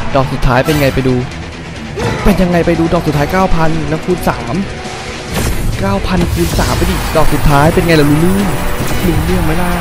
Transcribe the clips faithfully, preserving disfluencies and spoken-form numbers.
ดอกสุดท้ายเป็นไงไปดูเป็นยังไงไปดูดอกสุดท้าย เก้าพัน แล้วคูณสาม เก้าพัน คูณสามไปดิดอกสุดท้ายเป็นไงล่ะรู้เรื่องรู้เรื่องไหมล่ะ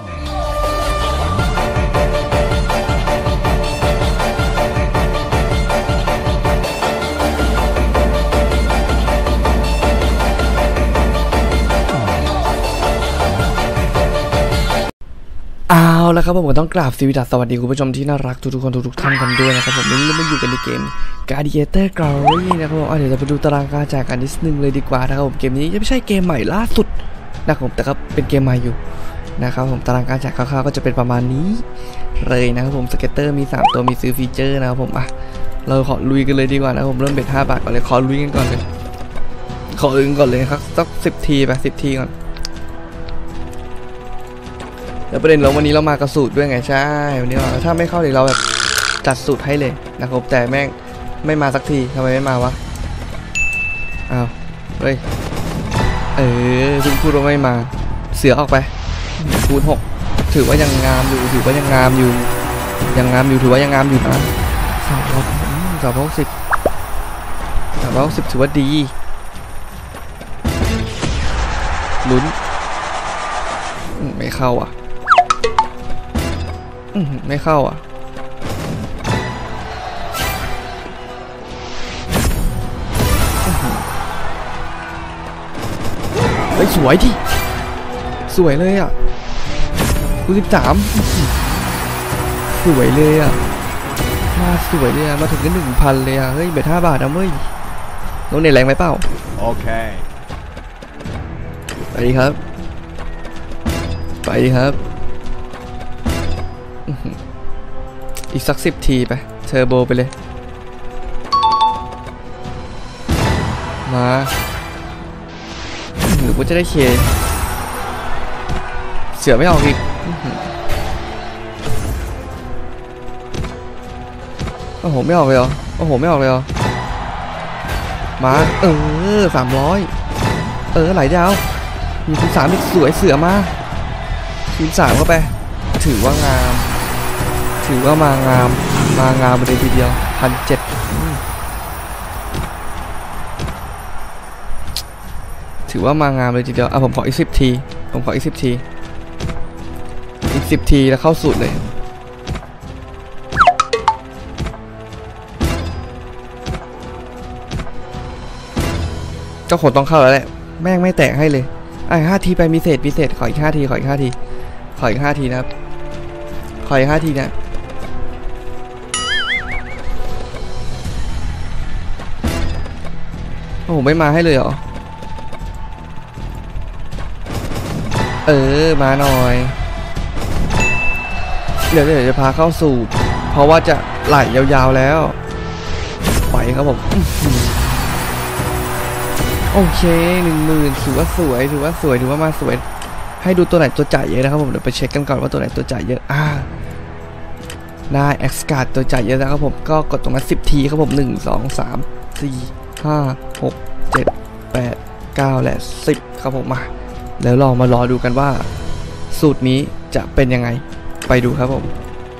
เอาแล้วครับผมผมต้องกราบสวัสดีคุณผู้ชมที่น่ารักทุกๆคนทุกๆท่านกันด้วยนะครับผมวันนี้เรามาอยู่กันในเกม Gladiator Glory นะครับผมเดี๋ยวเราไปดูตารางการแจกกันนิดนึงเลยดีกว่านะครับผมเกมนี้ไม่ใช่เกมใหม่ล่าสุดนะครับผมแต่ก็เป็นเกมใหม่อยู่นะครับผมตารางการแจกคร่าวๆก็จะเป็นประมาณนี้เลยนะครับผมสเก็ตเตอร์มีสามตัวมีซื้อฟีเจอร์นะครับผมอ่ะเราขอลุยกันเลยดีกว่านะผมเริ่มเบ็ดห้าบาทก่อนเลยขอลุยกันก่อนเลยขอลุยกันก่อนเลยครับสักสิบทีไปสิบทีก่อนแล้วประเด็นเราวันนี้เรามากระสูตรด้วยไงใช่วันนี้ถ้าไม่เข้าเดี๋ยวเราแบบจัดสูตรให้เลยนะครับแต่แม่งไม่มาสักทีทำไมไม่มาวะอ้าวเฮ้ยเออคุณพูดว่าไม่มาเสือออกไปคูณหกถือว่ายังงามอยู่ถือว่ายังงามอยู่ยังงามอยู่ถือว่ายังงามอยู่นะสามร้อยสามร้อยหกสิบสามร้อยหกสิบถือว่าดีลุ้นไม่เข้าอ่ะไม่เข้าอ่ะเฮ้ยสวยดิสวยเลยอ่ะคูณสิบสามสวยเลยอ่ะมาสวยเลยอ่ะมาถึงกันหนึ่งพันเลยอ่ะเฮ้ยเบ็ดห้าบาทนะเว้ยน้องเน็ตแรงไหมเปล่าโอเคไปดีครับไปดีครับอีกสักสิบทีไปเทอร์โบไปเลยมาหรือว่าจะได้เคเสือไม่ออกอีกโอ้โหไม่ออกเลยเหรอโอ้โหไม่ออกเลยเหรอมาเออสามร้อยเออไหลดาวมีคูณสามอีกสวยเสือมาคูณสามเข้าไปถือว่างามถือว่ามางามมางามเลยทีเดียวพันเจ็ดถือว่ามางามเลยทีเดียวอ่ะผมขออีกสิบทีผมขออีกสิบทีอีกสิบทีแล้วเข้าสูตรเลยเจ้าขนต้องเข้าแล้วแหละแม่งไม่แตกให้เลยไอ้ห้าทีไปมีเศษมีเศษขออีกห้าทีขออีกห้าทีขออีกห้าทีนะครับขออีกห้าทีนะโอ้โหไม่มาให้เลยเหรอเออมาหน่อยเดี๋ยวเดี๋ยวจะพาเข้าสู่เพราะว่าจะไหลยาวๆแล้วไปครับผมโอเคหนึ่งหมื่นถือว่าสวยถือว่าสวยถือว่ามาสวยให้ดูตัวไหนตัวจ่ายเยอะนะครับผมเดี๋ยวไปเช็คกันก่อนว่าตัวไหนตัวจ่ายเยอะอ่าได้เอ็กซ์การ์ดตัวจ่ายเยอะนะครับผมก็กดตรงนั้นสิบทีครับผมหนึ่งสองสามสี่ห้าหกเจ็ดแปดเก้าและสิบครับผมมาแล้วลองมารอดูกันว่าสูตรนี้จะเป็นยังไงไปดูครับผม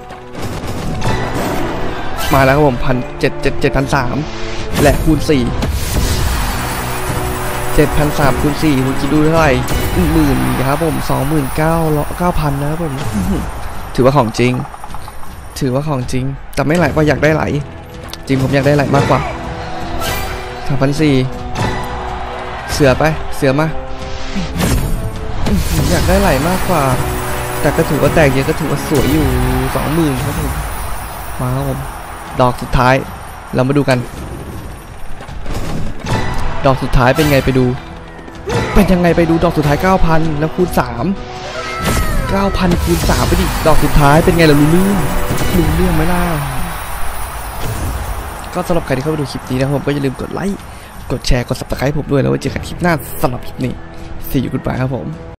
มาแล้วครับผมพันเจ็ดเจ็ดเจ็ดพันสามและคูณสี่เจ็ดพันสามคูณสี่คุณคิดดูเท่าไหร่หมื่นครับผมสองหมื่นเก้าเก้าพันนะครับผมถือว่าของจริงถือว่าของจริงแต่ไม่ไหลก็อยากได้ไหลจริงผมอยากได้ไหลมากกว่าสามพันสี่เสือไปเสือมาอยากได้ไหลมากกว่าแต่ก็ถือว่าแตกเยอะก็ถือว่าสวยอยู่สองหมื่นครับผมมาครับผมดอกสุดท้ายเรามาดูกันดอกสุดท้ายเป็นไงไปดูเป็นยังไงไปดูดอกสุดท้าย เก้าพัน แล้วคูณสาม เก้าพัน คูณสามไปดิดอกสุดท้ายเป็นไงล่ะรู้เรื่องรู้เรื่องไหมล่ะก็สำหรับใครที่เข้ามาดูคลิปนี้นะครับผมก็อย่าลืมกดไลค์กดแชร์กด ซับสไครบ์ ผมด้วยแล้วไว้เจอกันคลิปหน้าสำหรับคลิปนี้ See you goodbye ครับผม